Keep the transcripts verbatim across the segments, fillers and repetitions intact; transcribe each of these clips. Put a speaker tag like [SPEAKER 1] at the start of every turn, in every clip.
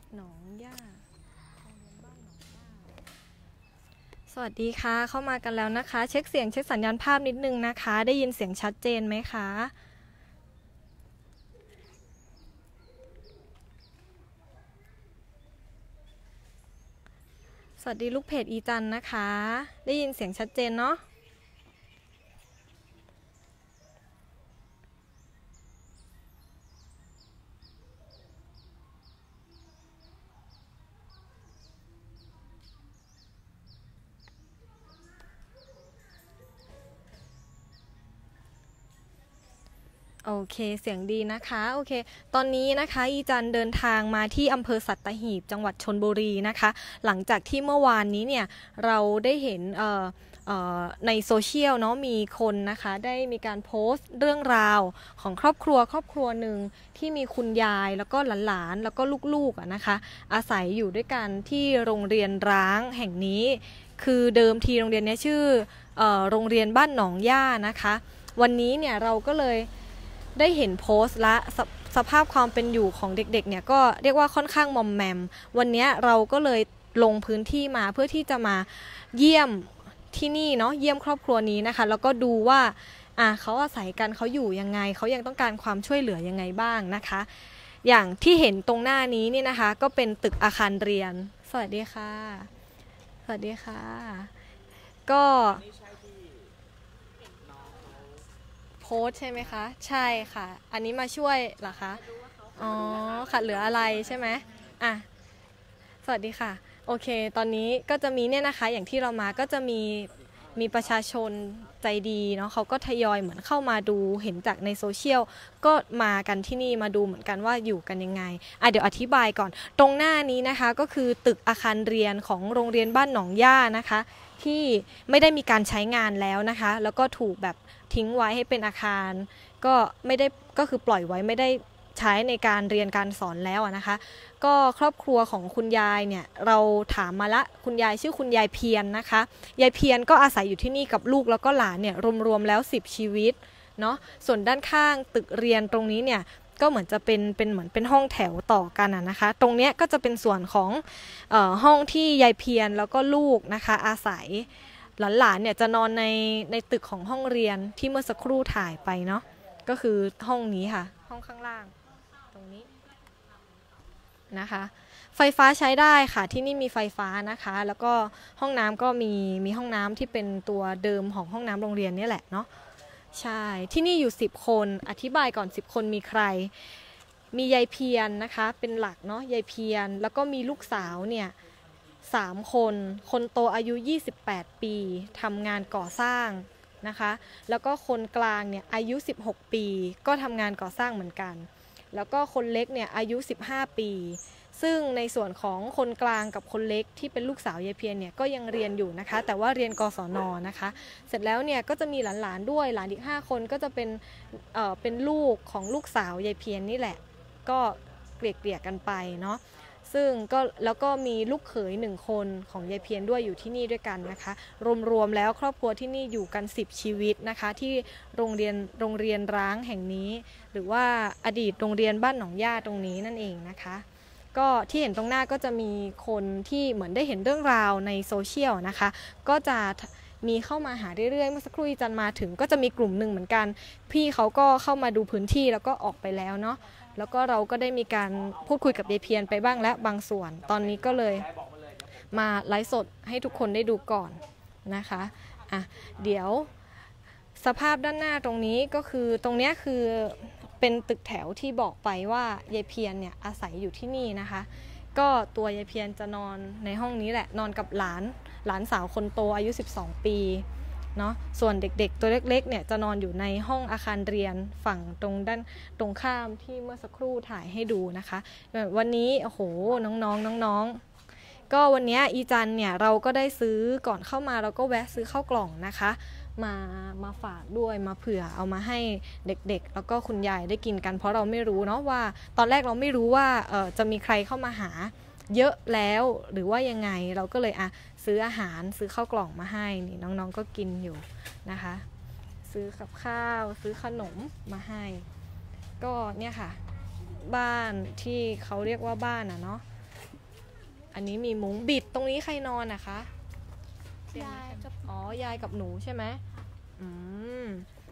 [SPEAKER 1] หนองย่าสวัสดีค่ะเข้ามากันแล้วนะคะเช็คเสียงเช็คสัญญาณภาพนิดนึงนะคะได้ยินเสียงชัดเจนไหมคะสวัสดีลูกเพจอีจันนะคะได้ยินเสียงชัดเจนเนาะโอเคเสียงดีนะคะโอเคตอนนี้นะคะอีจันเดินทางมาที่อำเภอสัตหีบจังหวัดชลบุรีนะคะหลังจากที่เมื่อวานนี้เนี่ยเราได้เห็นเอ่อในโซเชียลเนาะมีคนนะคะได้มีการโพสต์เรื่องราวของครอบครัวครอบครัวหนึ่งที่มีคุณยายแล้วก็หลานๆแล้วก็ลูกๆนะคะอาศัยอยู่ด้วยกันที่โรงเรียนร้างแห่งนี้คือเดิมทีโรงเรียนนี้ชื่อเอ่อโรงเรียนบ้านหนองย่านะคะวันนี้เนี่ยเราก็เลยได้เห็นโพสต์และสสภาพความเป็นอยู่ของเด็กๆเนี่ยก็เรียกว่าค่อนข้างมอมแมมวันนี้เราก็เลยลงพื้นที่มาเพื่อที่จะมาเยี่ยมที่นี่เนาะเยี่ยมครอบครัวนี้นะคะแล้วก็ดูว่าอ่ะเขาอาศัยกันเขาอยู่ยังไงเขายังต้องการความช่วยเหลือยังไงบ้างนะคะอย่างที่เห็นตรงหน้านี้นี่นะคะก็เป็นตึกอาคารเรียนสวัสดีค่ะสวัสดีค่ะก็โพสใช่ไหมคะใช่ค่ะอันนี้มาช่วยเหรอคะอ๋อค่ะเหลืออะไรใช่ไหมอ่ะสวัสดีค่ะโอเคตอนนี้ก็จะมีเนี่ยนะคะอย่างที่เรามาก็จะมีมีประชาชนใจดีเนาะเขาก็ทยอยเหมือนเข้ามาดูเห็นจากในโซเชียลก็มากันที่นี่มาดูเหมือนกันว่าอยู่กันยังไงอ่ะเดี๋ยวอธิบายก่อนตรงหน้านี้นะคะก็คือตึกอาคารเรียนของโรงเรียนบ้านหนองย่านะคะที่ไม่ได้มีการใช้งานแล้วนะคะแล้วก็ถูกแบบทิ้งไว้ให้เป็นอาคารก็ไม่ได้ก็คือปล่อยไว้ไม่ได้ใช้ในการเรียนการสอนแล้วนะคะก็ครอบครัวของคุณยายเนี่ยเราถามมาละคุณยายชื่อคุณยายเพียร นะคะยายเพียรก็อาศัยอยู่ที่นี่กับลูกแล้วก็หลานเนี่ยรวมๆแล้วสิบชีวิตเนาะส่วนด้านข้างตึกเรียนตรงนี้เนี่ยก็เหมือนจะเป็นเป็นเหมือนเป็นห้องแถวต่อกันนะคะตรงเนี้ยก็จะเป็นส่วนของเอ่อห้องที่ยายเพียรแล้วก็ลูกนะคะอาศัยหลานๆเนี่ยจะนอนในในตึกของห้องเรียนที่เมื่อสักครู่ถ่ายไปเนาะก็คือห้องนี้ค่ะห้องข้างล่างตรงนี้นะคะไฟฟ้าใช้ได้ค่ะที่นี่มีไฟฟ้านะคะแล้วก็ห้องน้ำก็มีมีห้องน้ำที่เป็นตัวเดิมของห้องน้ำโรงเรียนนี่แหละเนาะใช่ที่นี่อยู่สิบคนอธิบายก่อนสิบคนมีใครมียายเพียรนะคะเป็นหลักเนาะยายเพียรแล้วก็มีลูกสาวเนี่ยสามคนคนโตอายุยี่สิบแปดปีทำงานก่อสร้างนะคะแล้วก็คนกลางเนี่ยอายุสิบหกปีก็ทำงานก่อสร้างเหมือนกันแล้วก็คนเล็กเนี่ยอายุสิบห้าปีซึ่งในส่วนของคนกลางกับคนเล็กที่เป็นลูกสาวยายเพียรเนี่ยก็ยังเรียนอยู่นะคะแต่ว่าเรียนกศนนะคะเสร็จแล้วเนี่ยก็จะมีหลานๆด้วยหลานอีกห้าคนก็จะเป็นเอ่อเป็นลูกของลูกสาวยายเพียร นี่แหละก็เกลี่ยๆกันไปเนาะซึ่งก็แล้วก็มีลูกเขยหนึ่งคนของยายเพียรด้วยอยู่ที่นี่ด้วยกันนะคะรวมๆแล้วครอบครัวที่นี่อยู่กันสิบชีวิตนะคะที่โรงเรียนโรงเรียนร้างแห่งนี้หรือว่าอดีตโรงเรียนบ้านหนองย่าตรงนี้นั่นเองนะคะก็ที่เห็นตรงหน้าก็จะมีคนที่เหมือนได้เห็นเรื่องราวในโซเชียลนะคะก็จะมีเข้ามาหาเรื่อยๆเมื่อสักครู่จันมาถึงก็จะมีกลุ่มหนึ่งเหมือนกันพี่เขาก็เข้ามาดูพื้นที่แล้วก็ออกไปแล้วเนาะแล้วก็เราก็ได้มีการพูดคุยกับยายเพียรไปบ้างและบางส่วนตอนนี้ก็เลยมาไลฟ์สดให้ทุกคนได้ดูก่อนนะคะอ่ะเดี๋ยวสภาพด้านหน้าตรงนี้ก็คือตรงนี้คือเป็นตึกแถวที่บอกไปว่ายายเพียรเนี่ยอาศัยอยู่ที่นี่นะคะก็ตัวยายเพียรจะนอนในห้องนี้แหละนอนกับหลานหลานสาวคนโตอายุสิบสองปีเนาะส่วนเด็กๆตัวเล็กๆเนี่ยจะนอนอยู่ในห้องอาคารเรียนฝั่งตรงด้านตรงข้ามที่เมื่อสักครู่ถ่ายให้ดูนะคะวันนี้โอ้โหน้องๆน้องๆก็วันนี้อีจันเนี่ยเราก็ได้ซื้อก่อนเข้ามาเราก็แวะซื้อข้าวกล่องนะคะมามาฝากด้วยมาเผื่อเอามาให้เด็กๆแล้วก็คุณยายได้กินกันเพราะเราไม่รู้เนาะว่าตอนแรกเราไม่รู้ว่าเออจะมีใครเข้ามาหาเยอะแล้วหรือว่ายังไงเราก็เลยอ่ะซื้ออาหารซื้อข้าวกล่องมาให้นี่น้องๆก็กินอยู่นะคะซื้อกับข้าวซื้อขนมมาให้ก็เนี่ยค่ะบ้านที่เขาเรียกว่าบ้านอ่ะเนาะอันนี้มีมุ้งบิดตรงนี้ใครนอนนะคะ
[SPEAKER 2] ยายกับ
[SPEAKER 1] อ๋อยายกับหนูใช่ไหมอืม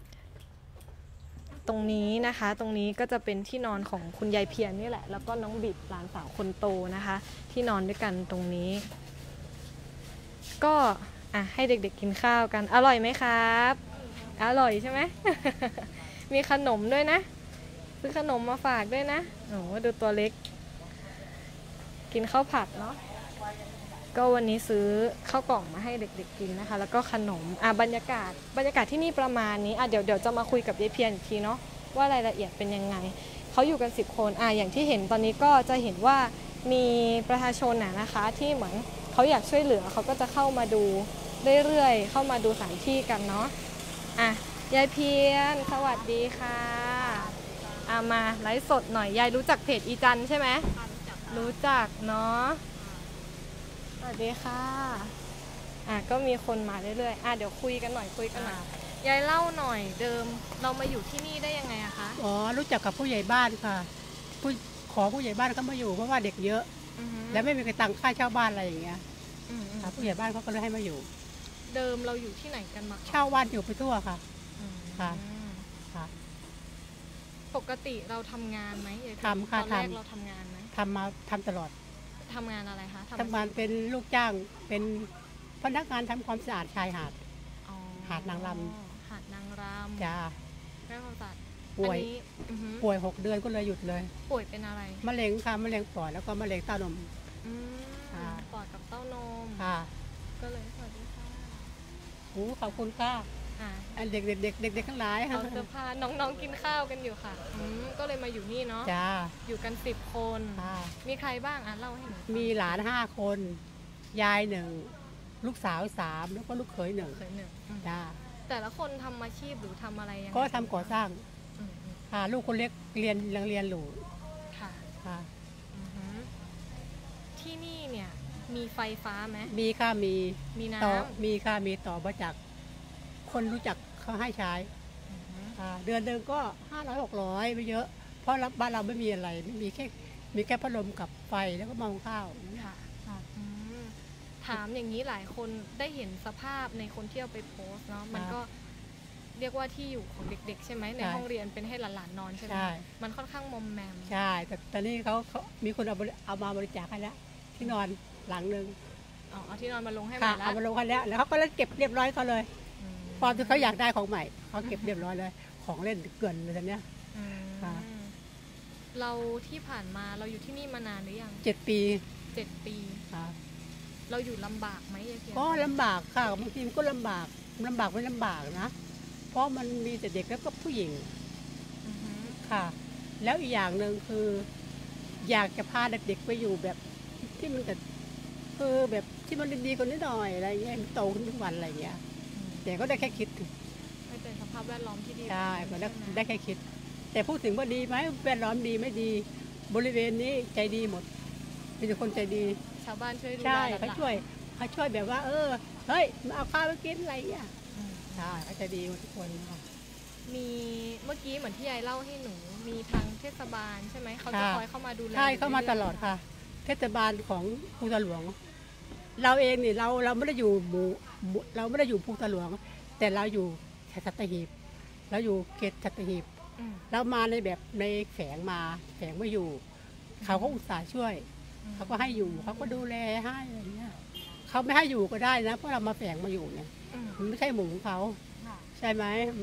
[SPEAKER 1] ตรงนี้นะคะ ตรงนี้ก็จะเป็นที่นอนของคุณยายเพียรนี่แหละ แล้วก็น้องบิดหลานสาวคนโตนะคะ ที่นอนด้วยกันตรงนี้ ก็อ่ะให้เด็กๆกินข้าวกันอร่อยไหมครับอร่อยใช่ไหม มีขนมด้วยนะซื้อขนมมาฝากด้วยนะโอ้ดูตัวเล็ก กินข้าวผัดเนาะก็วันนี้ซื้อข้าวกล่องมาให้เด็กๆกินนะคะ แล้วก็ขนมอ่ะบรรยากาศบรรยากาศที่นี่ประมาณนี้อ่ะเดี๋ยวเดี๋ยวจะมาคุยกับยายเพียรอีกทีเนาะว่ารายละเอียดเป็นยังไงเขาอยู่กันสิบคนอ่ะอย่างที่เห็นตอนนี้ก็จะเห็นว่ามีประชาชนน่ะนะคะ ที่เหมือนเขาอยากช่วยเหลือเขาก็จะเข้ามาดูเรื่อยๆเข้ามาดูสถานที่กันเนาะอ่ะยายเพียรสวัสดีค่ะอ่ะมาไลฟ์สดหน่อยยายรู้จักเพจอีจันใช่ไหมรู้จักเนาะสวัสดีค่ะอ่ะก็มีคนมาเรื่อยๆอ่ะเดี๋ยวคุยกันหน่อยคุยกันหน่อยยายเล่าหน่อยเดิมเรามาอยู่ที่นี่ได้ยังไงอะคะ
[SPEAKER 3] อ๋อรู้จักกับผู้ใหญ่บ้านค่ะผู้ขอผู้ใหญ่บ้านเขามาอยู่เพราะว่าเด็กเยอะและไม่มีใครตังค่าเช่าบ้านอะไรอย่างเงี้ยผู้ใหญ่บ้านเขาก็เลยให้มาอยู่
[SPEAKER 1] เดิมเราอยู่ที่ไหนกันมา
[SPEAKER 3] เช่าบ้านอยู่ไปทั่วค่ะค่ะ
[SPEAKER 1] ค่ะปกติเราทำงานไหม
[SPEAKER 3] ทำค่ะ
[SPEAKER 1] ตอนแรกเราทำงานไหม
[SPEAKER 3] ทำมาทำตลอด
[SPEAKER 1] ทำงานอะไรคะ
[SPEAKER 3] ทำงานเป็นลูกจ้างเป็นพนักงานทำความสะอาดชายหาดหาดนางร
[SPEAKER 1] ำหาดนางรำ
[SPEAKER 3] จ้า
[SPEAKER 1] แม่ความสะอาด
[SPEAKER 3] ป่วยป่วยหกเดือนก็เลยหยุดเลย
[SPEAKER 1] ป่วยเป็นอะไร
[SPEAKER 3] มะเร็งค่ะมะเร็งปอดแล้วก็มะเร็งเต้านม
[SPEAKER 1] ปอดกับเต้านม
[SPEAKER 3] ค่ะ
[SPEAKER 1] ก็เลยสวัสดีค่ะ
[SPEAKER 3] โอ้ขอบคุณค่ะเด็กเด็กเด็กเด็กเด็กทั้งหลาย
[SPEAKER 1] เอาเสื้อผ้าน้องๆกินข้าวกันอยู่ค่ะก็เลยมาอยู่นี่เนาะ
[SPEAKER 3] จ้า
[SPEAKER 1] อยู่กันสิบคนมีใครบ้างอ่ะเล่าให้หนู
[SPEAKER 3] มีหลานห้าคนยายหนึ่งลูกสาวสามแล้วก็ลูกเขยหนึ่ง
[SPEAKER 1] เขยหนึ่ง
[SPEAKER 3] จ้า
[SPEAKER 1] แต่ละคนทำอาชีพหรือทำอะไรยังไง
[SPEAKER 3] ก็ทำก่อสร้างค่ะลูกคนเล็กเรียนยังเรียนอยู่
[SPEAKER 1] ค่ะ
[SPEAKER 3] ค่ะ
[SPEAKER 1] ที่นี่เนี่ยมีไฟฟ้าไหม
[SPEAKER 3] มีค่ะมี
[SPEAKER 1] มีน้
[SPEAKER 3] ำมีค่ะมีต่อมาจากคนรู้จักเขาให้ใช้เดือนเดือนก็ห้าร้อยหกร้อยไม่เยอะเพราะบ้านเราไม่มีอะไรไม่มีแค่มีแค่พัดลมกับไฟแล้วก็มองข้าว
[SPEAKER 1] ค่ะถามอย่างนี้หลายคนได้เห็นสภาพในคนที่เอาไปโพสเนาะมันก็เรียกว่าที่อยู่ของเด็กๆใช่ไหมในห้องเรียนเป็นให้หลานๆนอนใช่ไหมมันค่อนข้างมอมแมม
[SPEAKER 3] ใช่แต่ตอนนี้เขาเขามีคนเอาเอามาบริจาคให้แล้วที่นอนหลังนึง
[SPEAKER 1] อ๋อเอาที่นอนมาลงให้หมดแล้ว
[SPEAKER 3] เอามาลงให้แล้วแล้วเขาก็เลยเก็บเรียบร้อยเขาเลยพอที่เขาอยากได้ของใหม่เขาเก็บเรียบร้อยเลยของเล่นเกินเลยตอนเนี้ย
[SPEAKER 1] เราที่ผ่านมาเราอยู่ที่นี่มานานหรือยัง
[SPEAKER 3] เจ็ดปี
[SPEAKER 1] เจ็ดปีเราอยู่ลำบากไหมยายเพียร
[SPEAKER 3] ก็ลำบากค่ะบางทีก็ลำบากลำบากไม่ลำบากนะเพราะมันมีแต่เด็กแล้วก็ผู้หญิงค่ะแล้วอีกอย่างหนึ่งคืออยากจะพาเด็กๆไปอยู่แบบที่มันแบบคือแบบที่มันดีๆคนนิดหน่อยอะไรเงี้ยโตขึ้นทุกวันอะไรเงี้ยแต่ก็ได้แค่คิด
[SPEAKER 1] ให้เป็นสภาพแวดล้อมที่ดี
[SPEAKER 3] ใช่ก็ได้ได้แค่คิดแต่พูดถึงว่าดีไหมแวดล้อมดีไม่ดีบริเวณนี้ใจดีหมดมีแต่คนใจดี
[SPEAKER 1] ชาวบ้านช่วยดู
[SPEAKER 3] ใช่เขาช่วยเขาช่วยแบบว่าเออเฮ้ยมาเอาข้าวไปกินอะไรอย่างเงี้ยใช่เขาใจดีหมดทุกคนค่ะ
[SPEAKER 1] มีเมื่อกี้เหมือนที่ยายเล่าให้หนูมีทางเทศบาลใช่ไหมเขาจะคอยเข้ามาดูแล
[SPEAKER 3] ใช่เข้ามาตลอดค่ะเทศบาลของภูตะหลวงเราเองนี่เราเราไม่ได้อยู่หมู่เราไม่ได้อยู่ภูตะหลวงแต่เราอยู่สัตหีบเราอยู่เขตสัตหีบเรามาในแบบในแฝงมาแฝงมาอยู่เขาก็อุตส่าห์ช่วยเขาก็ให้อยู่เขาก็ดูแลให้อะไรเงี้ยเขาไม่ให้อยู่ก็ได้นะเพราะเรามาแฝงมาอยู่เนี่ยมันไม่ใช่หมู่ของเขาใช่ไหม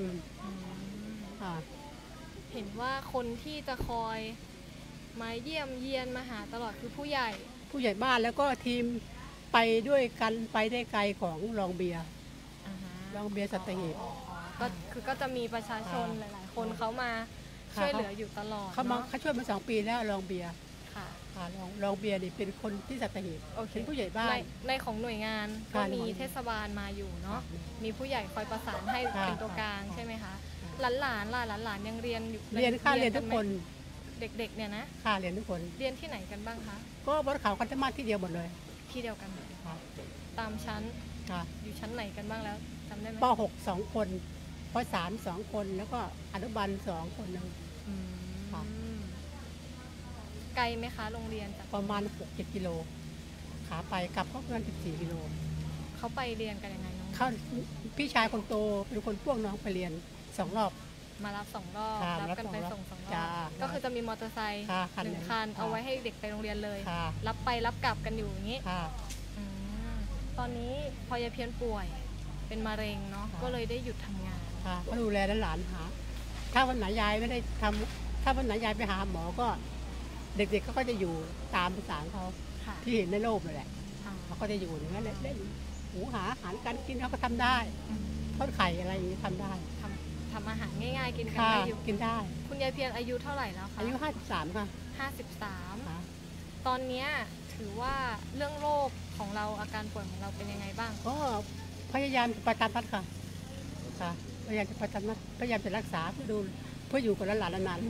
[SPEAKER 1] เห็นว่าคนที่จะคอยมาเยี่ยมเยียนมาหาตลอดคือผู้ใหญ่
[SPEAKER 3] ผู้ใหญ่บ้านแล้วก็ทีมไปด้วยกันไปได้ไกลของรองเบียร์รองเบียร์สัตหีบ
[SPEAKER 1] ก็คือก็จะมีประชาชนหลายๆคนเขามาช่วยเหลืออยู่ตลอด
[SPEAKER 3] เขามาเขาช่วยมาสองปีแล้วรองเบียร์ค่ะรองรองเบียร์นี่เป็นคนที่สัตหีบเป็นผู้ใหญ่บ้าน
[SPEAKER 1] ในของหน่วยงานก็มีเทศบาลมาอยู่เนาะมีผู้ใหญ่คอยประสานให้เป็นตัวกลางใช่ไหมคะหลานหลานล่ะหลานหลานยังเรียนอยู่
[SPEAKER 3] เรียนค่าเรียนทุกคน
[SPEAKER 1] เด็กๆเนี่ยนะ
[SPEAKER 3] ค่าเรียนทุกคน
[SPEAKER 1] เรียนที่ไหนกันบ้างคะ
[SPEAKER 3] ก็บนเขาคันธมาที่เดียวหมดเลย
[SPEAKER 1] ที่เดียวกันตามชั้นอยู่ชั้นไหนกันบ้างแล้วจำได้ไหม
[SPEAKER 3] ป.หก สองคนป.สาม สองคนแล้วก็อนุบาลสองคนนึง
[SPEAKER 1] ไกลไหมคะโรงเรียนจาก
[SPEAKER 3] ประมาณ หกเจ็ด กิโลขาไปกลับก็ประมาณสิบสี่กิโล
[SPEAKER 1] เขาไปเรียนกันยังไงน้อง
[SPEAKER 3] เขาพี่ชายคนโตเป็นคนพ่วงน้องไปเรียนสองรอบ
[SPEAKER 1] มารับสองรอบ
[SPEAKER 3] ค่ะ
[SPEAKER 1] รับกันไป
[SPEAKER 3] รับส
[SPEAKER 1] ส่
[SPEAKER 3] อง ง
[SPEAKER 1] สองร
[SPEAKER 3] จ้า
[SPEAKER 1] อบก็คือจะมีมอเตอร์ไซค์
[SPEAKER 3] ค่ะคัน
[SPEAKER 1] หนึ่ง
[SPEAKER 3] หนึ่ง
[SPEAKER 1] คัน
[SPEAKER 3] ค่ะ
[SPEAKER 1] เอาไว้ให้เด็กไปโรงเรียนเลย
[SPEAKER 3] ค่ะ
[SPEAKER 1] รับไปรับกลับกันอยู่อย่างนี้
[SPEAKER 3] ค่ะ
[SPEAKER 1] อืมตอนนี้พอยายเพียรป่วยเป็นมะเร็งเนาะ
[SPEAKER 3] ค่ะ
[SPEAKER 1] ก็เลยได้หยุดทำงาน
[SPEAKER 3] ค่ะก็ดูแลหลานหา ถ้าวันไหนยายไม่ได้ทำถ้าวันไหนยายไปหาหมอก็ เด็กๆเขาก็จะอยู่ตามภาษาเขา
[SPEAKER 1] ค่ะ
[SPEAKER 3] ที่เห็นในโลกนั่นแหละ
[SPEAKER 1] อ่า
[SPEAKER 3] เขาก็จะอยู่อย่างนั้นแหละเล่นหูหาอาหารการกินเขาก็ทำได้
[SPEAKER 1] อืม
[SPEAKER 3] ทอดไข่อะไรอย่างนี้ทำได้
[SPEAKER 1] ทำทำอาหารง่ายๆกินกัน
[SPEAKER 3] ค่ะ
[SPEAKER 1] ได้อยู่
[SPEAKER 3] กินได้
[SPEAKER 1] คุณยายเพียรอายุเท่าไหร่แล้วคะ
[SPEAKER 3] อายุห้าสิบสามค่ะ
[SPEAKER 1] ห้าสิบสาม
[SPEAKER 3] ค่ะ
[SPEAKER 1] ตอนเนี้ยถือว่าเรื่องโรคของเราอาการป่วยของเราเป็นยังไงบ้าง
[SPEAKER 3] ก็พยายามไปตามนัดค่ะ ค่ะ พยายามจะไปตามนัดพยายามจะรักษาเพื่อดูเพื่ออยู่กับหลานๆนาน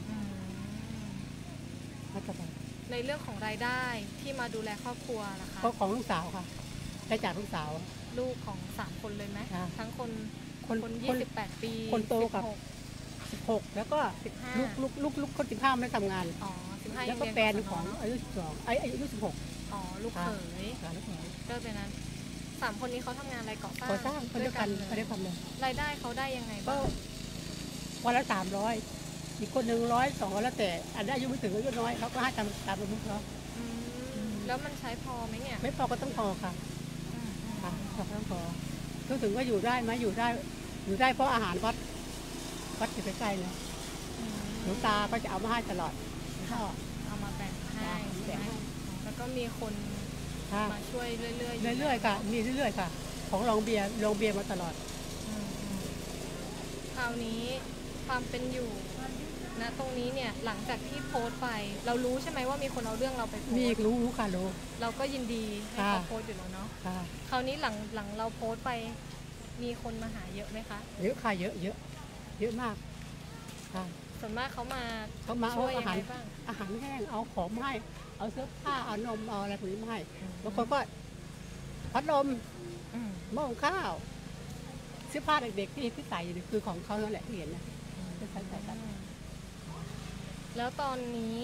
[SPEAKER 3] ๆรักษา
[SPEAKER 1] ในเรื่องของรายได้ที่มาดูแลครอบครัวนะคะ
[SPEAKER 3] ก็ของลูกสาวค่ะ ได้จากลูกสาว
[SPEAKER 1] ลูกของสามคนเลยไหม
[SPEAKER 3] ค่ะ
[SPEAKER 1] ทั้งคน
[SPEAKER 3] คน
[SPEAKER 1] คน
[SPEAKER 3] ค
[SPEAKER 1] ยี่
[SPEAKER 3] น
[SPEAKER 1] สิบแปดปี
[SPEAKER 3] คนโตกับ
[SPEAKER 1] สิบหก
[SPEAKER 3] สิบหกแล้วก็
[SPEAKER 1] สิบห้า
[SPEAKER 3] ลูกลูกลูกลูกคนสิบห้าไม่ได้ทำงาน
[SPEAKER 1] อ๋อสิบห้า
[SPEAKER 3] แล้วก็
[SPEAKER 1] ยัง
[SPEAKER 3] แฟ
[SPEAKER 1] เรีย
[SPEAKER 3] น
[SPEAKER 1] นกศ
[SPEAKER 3] ของ
[SPEAKER 1] เนอะ
[SPEAKER 3] อายุสิบสองไอ้อายุสิบหก
[SPEAKER 1] อ๋อลูกเขย
[SPEAKER 3] ค่ะลูกเขย
[SPEAKER 1] ก็เป็นนั้นสามคนนี้เขาทำงานอะไรก่อสร้าง
[SPEAKER 3] ก่อสร้างคนเดียวกัน
[SPEAKER 1] เล
[SPEAKER 3] คนเดียวกันเลย
[SPEAKER 1] รายได้เขาได้ยังไง
[SPEAKER 3] ก็
[SPEAKER 1] บ้าง
[SPEAKER 3] วันละสามร้อยอีกคนหนึ่งร้อยสองร้อยแล้วแต่อันนี้อายุไม่ถึงอายุน้อยเขาก็ให้ตามตามอายุเขา
[SPEAKER 1] อืมแล้วมันใช้พอไหมเนี่ย
[SPEAKER 3] ไม่พอก็ต้องพอค่ะ
[SPEAKER 1] อืมอืม
[SPEAKER 3] ค่ะพอก็ต้องพอพูดถึงว่าอยู่ได้ไหมอยู่ได้ อยู่ได้เพราะอาหารวัดวัดอยู่ใกล้ๆเลย
[SPEAKER 1] อืม
[SPEAKER 3] หลวงตาก็จะเอามาให้ตลอดก็
[SPEAKER 1] เอามาแบ่งให้
[SPEAKER 3] แบ่งให้
[SPEAKER 1] แล้วก็มีคน
[SPEAKER 3] ค่ะ
[SPEAKER 1] มาช่วยเรื่อยๆ
[SPEAKER 3] เรื่อยๆค่ะ มีเรื่อยๆค่ะ ของโรงเบียร์โรงเบียร์มาตลอด
[SPEAKER 1] อืมอืมคราวนี้ความเป็นอยู่ณตรงนี้เนี่ยหลังจากที่โพสต์ไป เรารู้ใช่ไหมว่ามีคนเอาเรื่องเราไปโพส
[SPEAKER 3] มี
[SPEAKER 1] ต์
[SPEAKER 3] รู้รู้ค่ะรู้
[SPEAKER 1] เราก็ยินดีให้
[SPEAKER 3] ค่ะ
[SPEAKER 1] เขาโพสต์อยู่แล้วเนาะ
[SPEAKER 3] ค่ะ
[SPEAKER 1] คราวนี้หลังหลังเราโพสต์ไป มีคนมาหาเยอะไหมคะ
[SPEAKER 3] เยอะค่ะเยอะเยอะเยอะมากค่ะ
[SPEAKER 1] ส่วนมากเขามา
[SPEAKER 3] เขามาเอา
[SPEAKER 1] ช่วย
[SPEAKER 3] อา
[SPEAKER 1] ยัง
[SPEAKER 3] หาร
[SPEAKER 1] ไงบ้าง
[SPEAKER 3] อาหารแห้งเอาของมาให้เอาเสื้อผ้าเอานมเอาอะไรพวกนี้มาให้บางคนก็พัดลม
[SPEAKER 1] อืม
[SPEAKER 3] หม้อหุงข้าวเสื้อผ้าเด็กๆที่ที่ใส่อยู่นี่คือของเขานั่นแหละที่เห็นนะที่ใส่ใส่กัน
[SPEAKER 1] แล้วตอนนี้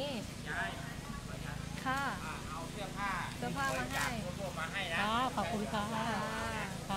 [SPEAKER 1] ค่ะเสื้อผ้าเสื้อผ้ามาให้
[SPEAKER 3] ค่ะขอบคุณค่ะ
[SPEAKER 1] ค่ะ
[SPEAKER 3] ค่ะ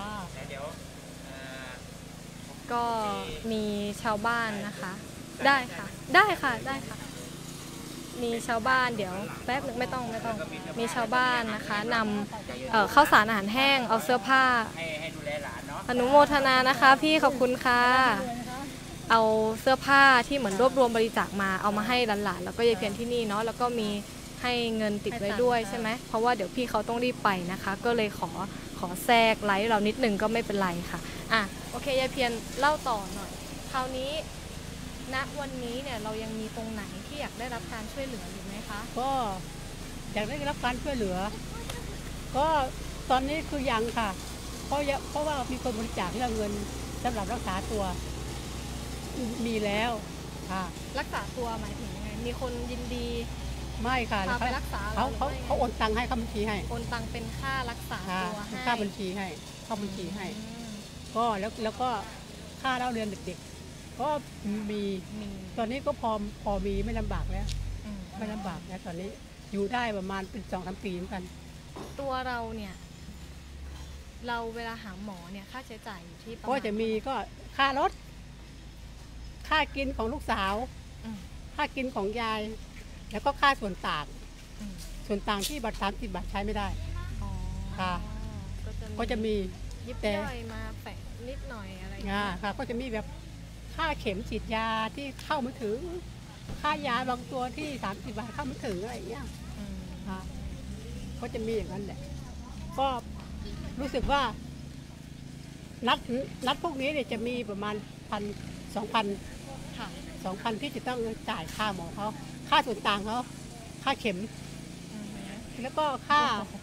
[SPEAKER 1] ก็มีชาวบ้านนะคะ ได้ค่ะ ได้ค่ะได้ค่ะ มีชาวบ้านเดี๋ยวแป๊บนึงไม่ต้องไม่ต้อง มีชาวบ้านนะคะนำเอ่อข้าวสารอาหารแห้งเอาเสื้อผ้า
[SPEAKER 4] ให้ให้ดูแลหลานเนาะ
[SPEAKER 1] อนุโมทนานะคะ พี่ขอบคุณค่ะ เอาเสื้อผ้าที่เหมือนรวบรวมบริจาคมาเอามาให้หลานๆแล้วก็ยายเพียรที่นี่เนาะแล้วก็มีให้เงินติดไว้ด้วยใช่ไหมเพราะว่าเดี๋ยวพี่เขาต้องรีบไปนะคะ ก็เลยขอขอแทรกไลฟ์เรานิดนึงก็ไม่เป็นไรค่ะอ่ะโอเคยายเพียรเล่าต่อหน่อย คราวนี้ณวันนี้เนี่ยเรายังมีตรงไหนที่อยากได้รับการช่วยเหลืออยู่ไหมคะ
[SPEAKER 3] ก็อยากได้รับการช่วยเหลือ ก็ตอนนี้คือยังค่ะ เพราะยังเพราะว่ามีคนบริจาคเรื่องเงินสำหรับรักษาตัวมีแล้วค่ะ
[SPEAKER 1] รักษาตัวหมายถึงยังไงมีคนยินดี
[SPEAKER 3] ไม่ค่ะ
[SPEAKER 1] พาไปรักษา
[SPEAKER 3] เขา
[SPEAKER 1] เราหรือ
[SPEAKER 3] เขา
[SPEAKER 1] ไม่
[SPEAKER 3] เขาโอนตังค์ให้เข้าบัญชีให้
[SPEAKER 1] โอนตังเป็นค่ารักษา
[SPEAKER 3] ค่ะ
[SPEAKER 1] ตัวให้
[SPEAKER 3] ค่าบัญชีให้เข้าบัญชีให้
[SPEAKER 1] อืม
[SPEAKER 3] ก็แล้วแล้วก็ค่าเล่าเรียนเด็กๆ ก็มี
[SPEAKER 1] มี
[SPEAKER 3] ตอนนี้ก็พอพอมีไม่ลำบากแล้ว
[SPEAKER 1] อืม
[SPEAKER 3] ไม่ลำบากแล้วตอนนี้อยู่ได้ประมาณเป็นสองสามปีเหมือนกัน
[SPEAKER 1] ตัวเราเนี่ย เราเวลาหาหมอเนี่ยค่าใช้จ่ายอยู่ที่ประมาณ
[SPEAKER 3] ก็จะมีก็ค่ารถ ค่ากินของลูกสาว
[SPEAKER 1] อืม
[SPEAKER 3] ค่ากินของยาย แล้วก็ค่าส่วนต่าง
[SPEAKER 1] อืม
[SPEAKER 3] ส่วนต่างที่บัตรสามสิบบาทใช้ไม่ได้
[SPEAKER 1] อ๋อ
[SPEAKER 3] ค่ะ
[SPEAKER 1] ก็จะมี
[SPEAKER 3] ก็จะมี
[SPEAKER 1] ยิบ
[SPEAKER 3] แต่
[SPEAKER 1] ย่อยมาแฝงนิดหน่อยอะไรอย่าง
[SPEAKER 3] อ่า
[SPEAKER 1] เงี้ย
[SPEAKER 3] ค่ะ ก็จะมีแบบค่าเข็มฉีดยาที่เข้าไม่ถึง ค่ายาบางตัวที่สามสิบบาทเข้าไม่ถึงอะไรอย่างเงี้ย
[SPEAKER 1] อืม
[SPEAKER 3] ค่ะก็จะมีอย่างนั้นแหละ ก็รู้สึกว่า นัดนัดพวกนี้เนี่ยจะมีประมาณพันสองพัน
[SPEAKER 1] ค่ะ
[SPEAKER 3] สองพันที่จะต้องจ่ายค่าหมอเขาค่าส่วนต่างเขาค่าเข็ม
[SPEAKER 1] อืม
[SPEAKER 3] แล้วก็ค่า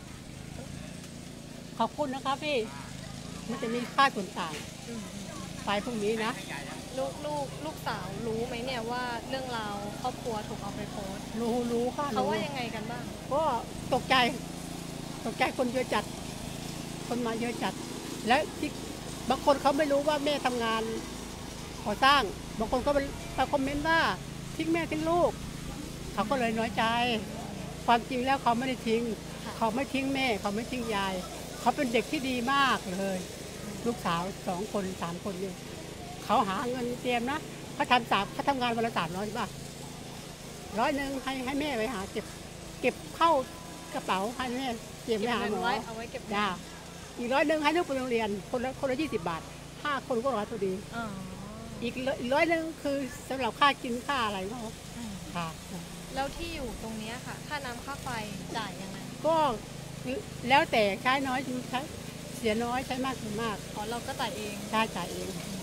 [SPEAKER 3] ขอบคุณนะคะพี่ มันจะมีค่าส่วนต่าง
[SPEAKER 1] อืมอืม
[SPEAKER 3] ไปพวกนี้นะ
[SPEAKER 1] ลูกลูกลูกสาวรู้ไหมเนี่ยว่าเรื่องราวครอบครัวถูกเอาไปโพสต์
[SPEAKER 3] รู้รู้ค่ะ
[SPEAKER 1] เขา
[SPEAKER 3] รู้
[SPEAKER 1] ว่ายังไงกันบ้าง
[SPEAKER 3] ก็ตกใจ ตกใจคนเยอะจัด คนมาเยอะจัด และที่บางคนเขาไม่รู้ว่าแม่ทำงานก่อสร้าง บางคนก็มาคอมเมนต์ว่าทิ้งแม่ทิ้งลูก เขาก็เลยน้อยใจ ความจริงแล้วเขาไม่ได้ทิ้ง
[SPEAKER 1] ค่ะ
[SPEAKER 3] เขาไม่ทิ้งแม่เขาไม่ทิ้งยายเขาเป็นเด็กที่ดีมากเลยลูกสาวสองคนสามคนเนี่ยเขาหาเงินเตรียมนะเขาทำสามเขาทำงานวันละสามร้อยใช่ป่ะร้อยหนึ่งให้ให้แม่ไปหาเก็บเก็บเข้ากระเป๋าให้แม่เก็บไปหาหมอ
[SPEAKER 1] เอาไว้เก็บ
[SPEAKER 3] จ้าอีกร้อยหนึ่งให้ลูกไปโรงเรียนคนละคนละยี่สิบบาทห้าคนก็ร้อยพอดี
[SPEAKER 1] อ๋อ
[SPEAKER 3] อีกอีกร้อยหนึ่งคือสำหรับค่ากินค่าอะไรเขา
[SPEAKER 1] อืม
[SPEAKER 3] ค่ะ
[SPEAKER 1] แล้วที่อยู่ตรงเนี้ยค่ะค่าน้ำค่าไฟจ่ายยังไง
[SPEAKER 3] ก็แล้วแต่ใช้น้อยใช้เสียน้อยใช้มากถึงมาก
[SPEAKER 1] อ๋อเราก็จ่ายเอง
[SPEAKER 3] ใช้จ่ายเอง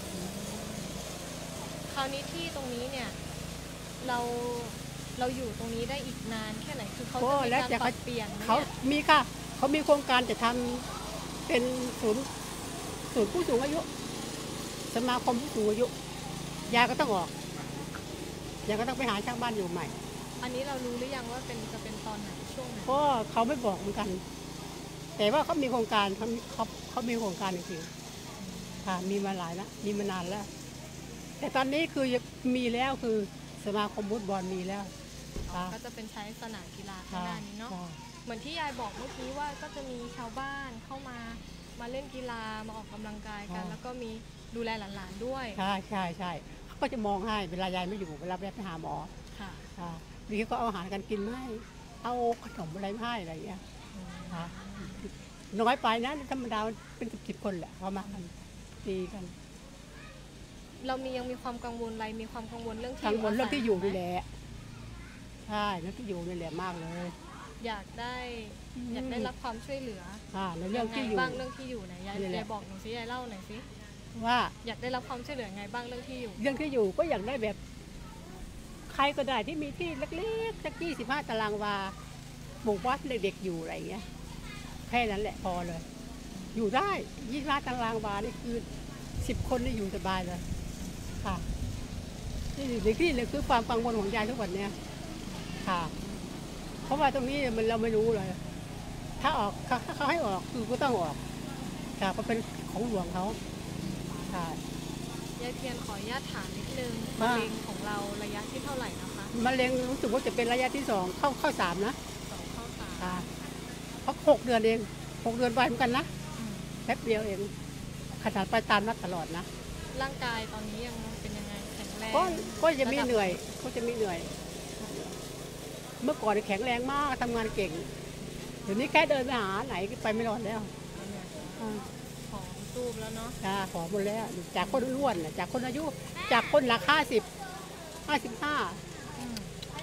[SPEAKER 1] คราวนี้ที่ตรงนี้เนี่ยเราเราอยู่ตรงนี้ได้อีกนานแค่ไหนคือเขา
[SPEAKER 3] ก็
[SPEAKER 1] จะมี
[SPEAKER 3] แล้ว
[SPEAKER 1] การ
[SPEAKER 3] แต่
[SPEAKER 1] ปรั
[SPEAKER 3] เขา
[SPEAKER 1] บเปลี่ยนไหม
[SPEAKER 3] เขา
[SPEAKER 1] เนี่ย
[SPEAKER 3] มีค่ะเขามีโครงการจะทำเป็นศูนย์ศูนย์ผู้สูงอายุ สมาคมผู้สูงอายุยายก็ต้องออกยายก็ต้องไปหาช่างบ้านอยู่ใหม่
[SPEAKER 1] อันนี้เรารู้หรือยังว่าเป็นจะเป็นตอนไหนช่วงไหน
[SPEAKER 3] ก็เขาไม่บอกเหมือนกัน แต่ว่าเขามีโครงการเขามีเขาเขามีโครงการจริงๆค่ะมีมาหลายแล้วมีมานานแล้ว แต่ตอนนี้คือมีแล้วคือสมาคมฟุตบอลมีแล้ว
[SPEAKER 1] อ๋อ
[SPEAKER 3] ค่ะ
[SPEAKER 1] ก็จะเป็นใช้สนามกีฬาข้าง
[SPEAKER 3] ค่ะ
[SPEAKER 1] หน้านี้เนาะ
[SPEAKER 3] ค่ะ
[SPEAKER 1] เหมือนที่ยายบอกเมื่อกี้ว่าก็จะมีชาวบ้านเข้ามามาเล่นกีฬามาออกกำลังกายกัน แล้วก็มีดูแลหลานๆด้วย
[SPEAKER 3] ใช่ใช่ใช่เขาก็จะมองให้เวลายายไม่อยู่เวลาแม่ไปหาหมอ
[SPEAKER 1] ค่ะ
[SPEAKER 3] ค่ะบางทีก็เอาอาหารกันกินมาให้เอาขนมอะไรมาให้อะไรอย่างเงี้ยค่ะน้อยไปนะธรรมดาเป็นสิบสิบคนแหละเขามากันตีกัน
[SPEAKER 1] เรามียังมีความกังวลอะไรมีความกังวลเรื่องที่
[SPEAKER 3] กังวลเรื่องที่อยู่
[SPEAKER 1] าศั
[SPEAKER 3] นี่แหละใช่เรื่องที่อยู่นี่แหละมากเลย
[SPEAKER 1] อยากได้อยากได้รับความช่วยเหลือ
[SPEAKER 3] ค่ะในเรื่องที่อยู่
[SPEAKER 1] ไบ้างเรื่องที่อยู่ไหนยาย
[SPEAKER 3] นี่แหละ
[SPEAKER 1] ยายบอกหนูสิยายเล่าหน่อยสิ
[SPEAKER 3] ว่า
[SPEAKER 1] อยากได้รับความช่วยเหลือไงบ้างเรื่องที่อยู่
[SPEAKER 3] เรื่องที่อยู่ก็อยากได้แบบ ใครก็ได้ที่มีที่เล็กๆสักยี่สิบห้าตารางวาปลูกบ้านเด็กๆอยู่อะไรอย่างเงี้ยแค่นั้นแหละพอเลย อยู่ได้ยี่สิบห้าตารางวานี่คือสิบคนนี่อยู่สบายเลยค่ะนี่ในที่เลยคือความกังวลของยายทุกวันเนี้ยค่ะ เพราะว่าตรงนี้มันเราไม่รู้เลย ถ้าออกถ้าเขาให้ออกคือก็ต้องออกค่ะเพราะเป็นของหลวงเขาค่ะ
[SPEAKER 1] ยายเพียรขออนุญาตถามนิดนึง
[SPEAKER 3] ว่า
[SPEAKER 1] มะเร็งของเราระยะที่เท่าไหร่นะคะ
[SPEAKER 3] มะเร็งรู้สึกว่าจะเป็นระยะที่สองเข้าเข้าสามนะ
[SPEAKER 1] สองเข้าสาม
[SPEAKER 3] ค่ะเพราะหกเดือนเองหกเดือนไปเหมือนกันนะ
[SPEAKER 1] อืม
[SPEAKER 3] แป๊บเดียวเองขนาดไปตามนัดตลอดนะ
[SPEAKER 1] ร่างกายตอนนี้ยังเป็นยังไงแข็งแรง
[SPEAKER 3] ก็ก็จะมีเหนื่อยก็จะมีเหนื่อย เมื่อก่อนแข็งแรงมากทำงานเก่งเดี๋ยวนี้แค่เดินไปหาไหนไปไม่รอดแล้วอ่า
[SPEAKER 1] ผอมซูบแล้วเนาะ
[SPEAKER 3] จ้าขอหมดแล้ว จากคนอ้วนน่ะจากคนอายุ จากคนหลักห้าสิบห้าสิบห้า
[SPEAKER 1] อืม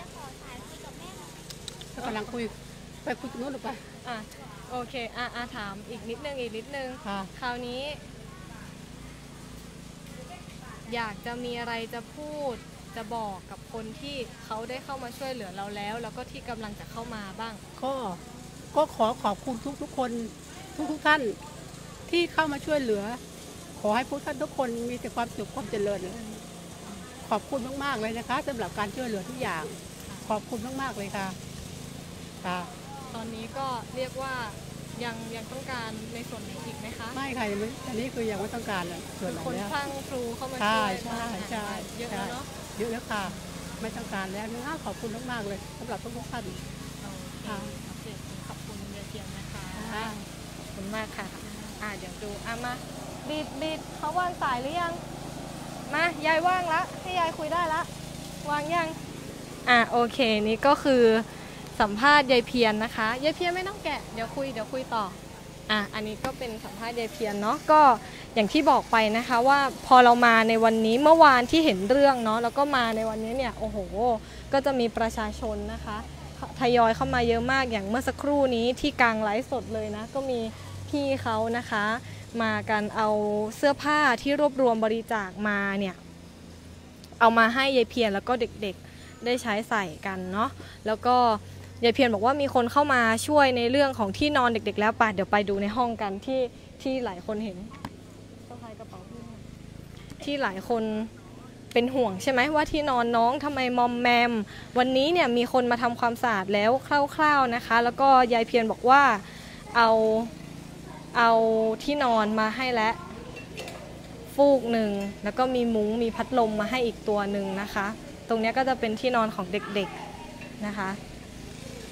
[SPEAKER 3] กำลังคุยไปคุยตรงนู้นหรือไป
[SPEAKER 1] อ่ะโอเคอ่ะอ่ะถามอีกนิดนึงอีกนิดนึง
[SPEAKER 3] ค่ะ
[SPEAKER 1] คราวนี้ อยากจะมีอะไรจะพูดจะบอกกับคนที่เขาได้เข้ามาช่วยเหลือเราแล้ว แล้วก็ที่กำลังจะเข้ามาบ้าง
[SPEAKER 3] ก็ก็ขอขอบคุณทุกทุกๆคนทุกทุกๆท่านที่เข้ามาช่วยเหลือ ขอให้พวกท่านทุกคนมีแต่ความสุขความเจริญขอบคุณมากๆเลยนะคะสำหรับการช่วยเหลือทุกอย่าง ขอบคุณมากๆเลยค่ะค่ะ
[SPEAKER 1] ตอนนี้ก็เรียกว่ายังยังต้องการในส่วนไหนอีกไหมคะ
[SPEAKER 3] ไม่ค่ะยังไม่อันนี้คือยังไม่ต้องการเลยส่วนไหน
[SPEAKER 1] คน
[SPEAKER 3] แล้ว
[SPEAKER 1] คลั่งครูเข้ามา
[SPEAKER 3] ใช่
[SPEAKER 1] ช่วย
[SPEAKER 3] ใช่ใช่
[SPEAKER 1] เยอะแล้วเนาะ
[SPEAKER 3] เยอะแล้วค่ะ ไม่ต้องการแล้วนะขอบคุณมากๆเลยสำหรับทุกๆท่าน
[SPEAKER 1] โอเค
[SPEAKER 3] ค่ะ
[SPEAKER 1] โอเคขอบคุณยายเทียมนะคะ
[SPEAKER 3] ค่ะ
[SPEAKER 1] ขอบคุณมากค่ะ อ่าเดี๋ยวดูอ่ะมาบีดบีดเขาวางสายหรือยัง มายายว่างละให้ยายคุยได้ละวางยัง อ่ะโอเคนี่ก็คือสัมภาษณ์ยายเพียรนะคะยายเพียรไม่ต้องแกะเดี๋ยวคุยเดี๋ยวคุยต่ออ่ะอันนี้ก็เป็นสัมภาษณ์ยายเพียรเนาะก็อย่างที่บอกไปนะคะว่าพอเรามาในวันนี้เมื่อวานที่เห็นเรื่องเนาะแล้วก็มาในวันนี้เนี่ยโอ้โหก็จะมีประชาชนนะคะทยอยเข้ามาเยอะมากอย่างเมื่อสักครู่นี้ที่กลางไลฟ์สดเลยนะก็มีพี่เขานะคะมากันเอาเสื้อผ้าที่รวบรวมบริจาคมาเนี่ยเอามาให้ยายเพียรแล้วก็เด็กๆได้ใช้ใส่กันเนาะแล้วก็ยายเพียรบอกว่ามีคนเข้ามาช่วยในเรื่องของที่นอนเด็กๆแล้วป่ะเดี๋ยวไปดูในห้องกันที่ที่หลายคนเห็นสะพายกระเป๋าที่ที่หลายคนเป็นห่วงใช่ไหมว่าที่นอนน้องทำไมมอมแมมวันนี้เนี่ยมีคนมาทำความสะอาดแล้วคร่าวๆนะคะแล้วก็ยายเพียรบอกว่าเอาเอาที่นอนมาให้แล้วฟูกหนึ่งแล้วก็มีมุ้งมีพัดลมมาให้อีกตัวหนึ่งนะคะตรงนี้ก็จะเป็นที่นอนของเด็กๆนะคะ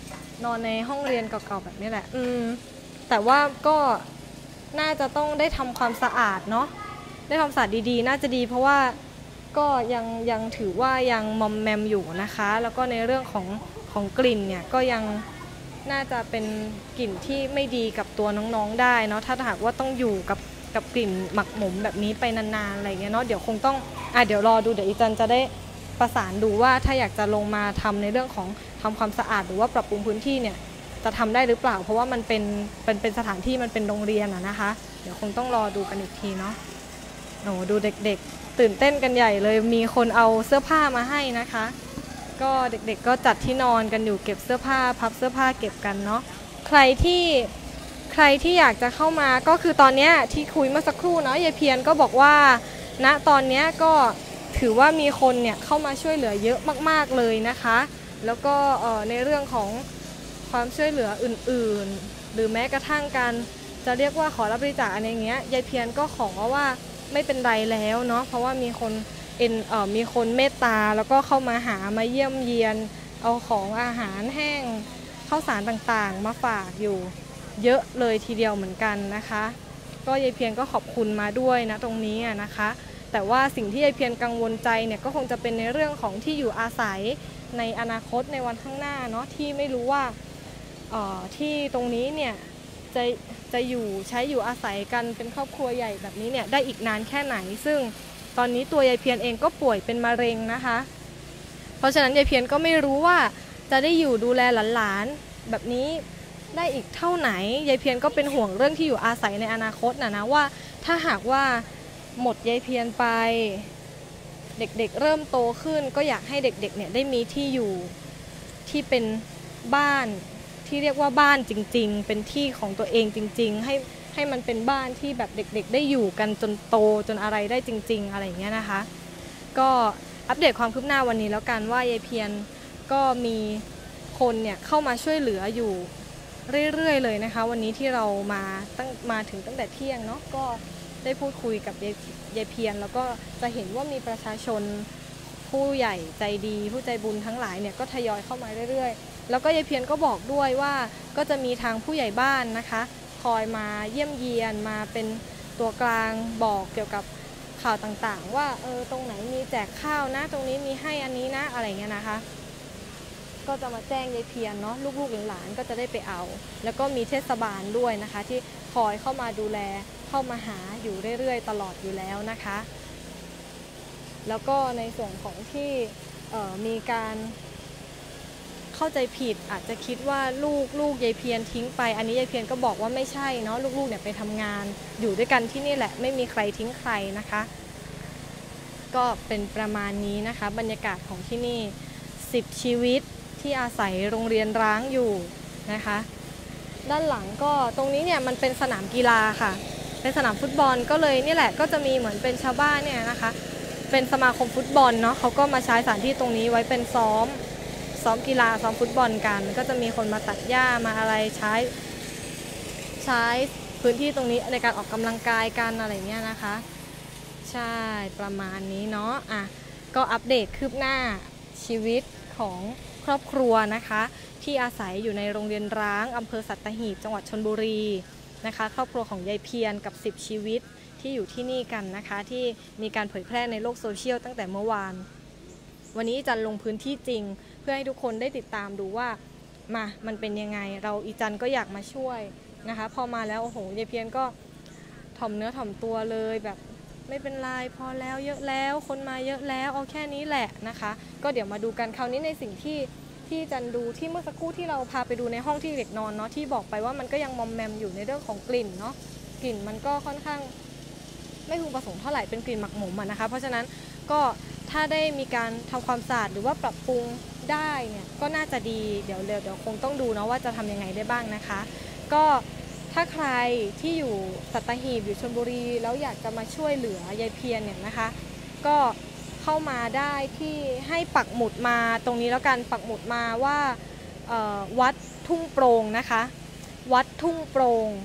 [SPEAKER 1] นอนในห้องเรียนเก่าๆแบบนี้แหละอืมแต่ว่าก็น่าจะต้องได้ทำความสะอาดเนาะได้ทำสะอาดดีๆน่าจะดีเพราะว่าก็ยังยังถือว่ายังมอมแมมอยู่นะคะแล้วก็ในเรื่องของของกลิ่นเนี่ยก็ยังน่าจะเป็นกลิ่นที่ไม่ดีกับตัวน้องๆได้เนาะถ้าหากว่าต้องอยู่กับกับกลิ่นหมักหมมแบบนี้ไปนานๆอะไรเงี้ยเนาะเดี๋ยวคงต้องอ่ะเดี๋ยวรอดูเดี๋ยวอีจันจะได้ประสานดูว่าถ้าอยากจะลงมาทำในเรื่องของทำความสะอาดหรือว่าปรับปรุงพื้นที่เนี่ยจะทำได้หรือเปล่าเพราะว่ามันเป็นเป็นเป็นสถานที่มันเป็นโรงเรียนอะนะคะเดี๋ยวคงต้องรอดูกันอีกทีเนาะโอ้ดูเด็กๆตื่นเต้นกันใหญ่เลยมีคนเอาเสื้อผ้ามาให้นะคะก็เด็กๆก็จัดที่นอนกันอยู่เก็บเสื้อผ้าพับเสื้อผ้าเก็บกันเนาะใครที่ใครที่อยากจะเข้ามาก็คือตอนนี้ที่คุยเมื่อสักครู่เนาะยายเพียรก็บอกว่าณตอนนี้ก็ถือว่ามีคนเนี่ยเข้ามาช่วยเหลือเยอะมากๆเลยนะคะแล้วก็ในเรื่องของความช่วยเหลืออื่นๆหรือแม้กระทั่งการจะเรียกว่าขอรับบริจาคอะไรเงี้ยยายเพียรก็ขอว่าไม่เป็นไรแล้วเนาะเพราะว่ามีคนเอ็นเอ่อมีคนเมตตาแล้วก็เข้ามาหามาเยี่ยมเยียนเอาของอาหารแห้งข้าวสารต่างๆมาฝากอยู่เยอะเลยทีเดียวเหมือนกันนะคะก็ยายเพียรก็ขอบคุณมาด้วยนะตรงนี้นะคะแต่ว่าสิ่งที่ยายเพียรกังวลใจเนี่ยก็คงจะเป็นในเรื่องของที่อยู่อาศัยในอนาคตในวันข้างหน้าเนาะที่ไม่รู้ว่าเอ่อที่ตรงนี้เนี่ยจะจะอยู่ใช้อยู่อาศัยกันเป็นครอบครัวใหญ่แบบนี้เนี่ยได้อีกนานแค่ไหนซึ่งตอนนี้ตัวยายเพียรเองก็ป่วยเป็นมะเร็งนะคะเพราะฉะนั้นยายเพียรก็ไม่รู้ว่าจะได้อยู่ดูแลหลานๆแบบนี้ได้อีกเท่าไหนยายเพียรก็เป็นห่วงเรื่องที่อยู่อาศัยในอนาคตนะนะว่าถ้าหากว่าหมดยายเพียรไปเด็กๆ เ, เริ่มโตขึ้นก็อยากให้เด็กๆเนี่ยได้มีที่อยู่ที่เป็นบ้านที่เรียกว่าบ้านจริงๆเป็นที่ของตัวเองจริงๆให้ให้มันเป็นบ้านที่แบบเด็กๆได้อยู่กันจนโตจนอะไรได้จริงๆอะไรอย่างเงี้ยนะคะก็อัปเดตความคืบหน้าวันนี้แล้วกันว่ายายเพียรก็มีคนเนี่ยเข้ามาช่วยเหลืออยู่เรื่อยๆเลยนะคะวันนี้ที่เรามาตั้งมาถึงตั้งแต่เที่ยงเนาะก็ได้พูดคุยกับยายเพียรแล้วก็จะเห็นว่ามีประชาชนผู้ใหญ่ใจดีผู้ใจบุญทั้งหลายเนี่ยก็ทยอยเข้ามาเรื่อยๆแล้วก็ยายเพียรก็บอกด้วยว่าก็จะมีทางผู้ใหญ่บ้านนะคะคอยมาเยี่ยมเยียนมาเป็นตัวกลางบอกเกี่ยวกับข่าวต่างๆว่าเออตรงไหนมีแจกข้าวนะตรงนี้มีให้อันนี้นะอะไรเงี้ยนะคะก็จะมาแจ้งยายเพียรเนาะลูกๆหลานๆก็จะได้ไปเอาแล้วก็มีเทศบาลด้วยนะคะที่คอยเข้ามาดูแลเข้ามาหาอยู่เรื่อยๆตลอดอยู่แล้วนะคะแล้วก็ในส่วนของที่มีการเข้าใจผิดอาจจะคิดว่าลูกลูกยายเพียรทิ้งไปอันนี้ยายเพียรก็บอกว่าไม่ใช่เนาะลูกๆเนี่ยไปทำงานอยู่ด้วยกันที่นี่แหละไม่มีใครทิ้งใครนะคะก็เป็นประมาณนี้นะคะบรรยากาศของที่นี่สิบชีวิตที่อาศัยโรงเรียนร้างอยู่นะคะด้านหลังก็ตรงนี้เนี่ยมันเป็นสนามกีฬาค่ะเป็นสนามฟุตบอลก็เลยนี่แหละก็จะมีเหมือนเป็นชาวบ้านเนี่ยนะคะเป็นสมาคมฟุตบอลเนาะเขาก็มาใช้สถานที่ตรงนี้ไว้เป็นซ้อมซ้อมกีฬาซ้อมฟุตบอลกันก็จะมีคนมาตัดหญ้ามาอะไรใช้ใช้พื้นที่ตรงนี้ในการออกกำลังกายกันอะไรเงี้ยนะคะใช่ประมาณนี้เนาะอ่ะก็อัปเดตคืบหน้าชีวิตของครอบครัวนะคะที่อาศัยอยู่ในโรงเรียนร้างอำเภอสัตหีบจังหวัดชลบุรีนะคะครอบครัวของยายเพียรกับสิบชีวิตที่อยู่ที่นี่กันนะคะที่มีการเผยแพร่ในโลกโซเชียลตั้งแต่เมื่อวานวันนี้จันลงพื้นที่จริงเพื่อให้ทุกคนได้ติดตามดูว่ามามันเป็นยังไงเราอีจันก็อยากมาช่วยนะคะพอมาแล้วโอ้โหยายเพียรก็ถ่อมเนื้อถ่อมตัวเลยแบบไม่เป็นไรพอแล้วเยอะแล้วคนมาเยอะแล้วเอาแค่นี้แหละนะคะก็เดี๋ยวมาดูกันคราวนี้ในสิ่งที่ที่จันดูที่เมื่อสักครู่ที่เราพาไปดูในห้องที่เด็กนอนเนาะที่บอกไปว่ามันก็ยังมอมแมมอยู่ในเรื่องของกลิ่นเนาะกลิ่นมันก็ค่อนข้างไม่พึงประสงค์เท่าไหร่เป็นกลิ่นหมักหมมอ่ะนะคะเพราะฉะนั้นก็ถ้าได้มีการทำความสะอาดหรือว่าปรับปรุงได้เนี่ยก็น่าจะดีเดี๋ยวเดี๋ยวคงต้องดูเนาะว่าจะทำยังไงได้บ้างนะคะก็ถ้าใครที่อยู่สัตหีบอยู่ชลบุรีแล้วอยากจะมาช่วยเหลือยายเพียรเนี่ยนะคะก็เข้ามาได้ที่ให้ปักหมุดมาตรงนี้แล้วกันปักหมุดมาว่าวัดทุ่งโปร่งนะคะวัดทุ่งโปร่ง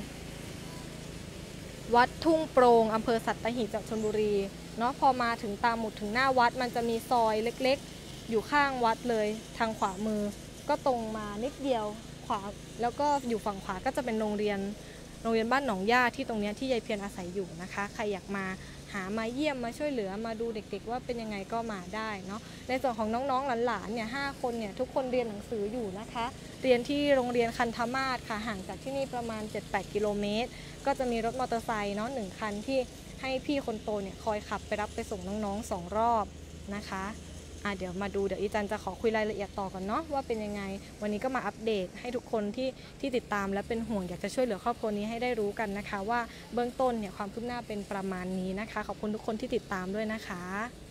[SPEAKER 1] วัดทุ่งโปร่งอำเภอสัตหีบจังหวัดชลบุรีเนาะพอมาถึงตามหมุดถึงหน้าวัดมันจะมีซอยเล็กๆอยู่ข้างวัดเลยทางขวามือก็ตรงมานิดเดียวขวาแล้วก็อยู่ฝั่งขวาก็จะเป็นโรงเรียนโรงเรียนบ้านหนองย่าที่ตรงนี้ที่ยายเพียรอาศัยอยู่นะคะใครอยากมาหามาเยี่ยมมาช่วยเหลือมาดูเด็กๆว่าเป็นยังไงก็มาได้เนาะในส่วนของน้องๆหลานๆเนี่ยห้าคนเนี่ยทุกคนเรียนหนังสืออยู่นะคะเรียนที่โรงเรียนคันธมาศค่ะห่างจากที่นี่ประมาณ เจ็ดถึงแปด กิโลเมตรก็จะมีรถมอเตอร์ไซค์เนาะหนึ่งคันที่ให้พี่คนโตเนี่ยคอยขับไปรับไปส่งน้องๆสองรอบนะคะอ่ะเดี๋ยวมาดูเดี๋ยวอีจันจะขอคุยรายละเอียดต่อก่อนเนาะว่าเป็นยังไงวันนี้ก็มาอัปเดตให้ทุกคนที่ที่ติดตามและเป็นห่วงอยากจะช่วยเหลือครอบครัวนี้ให้ได้รู้กันนะคะว่าเบื้องต้นเนี่ยความคืบหน้าเป็นประมาณนี้นะคะขอบคุณทุกคนที่ติดตามด้วยนะคะ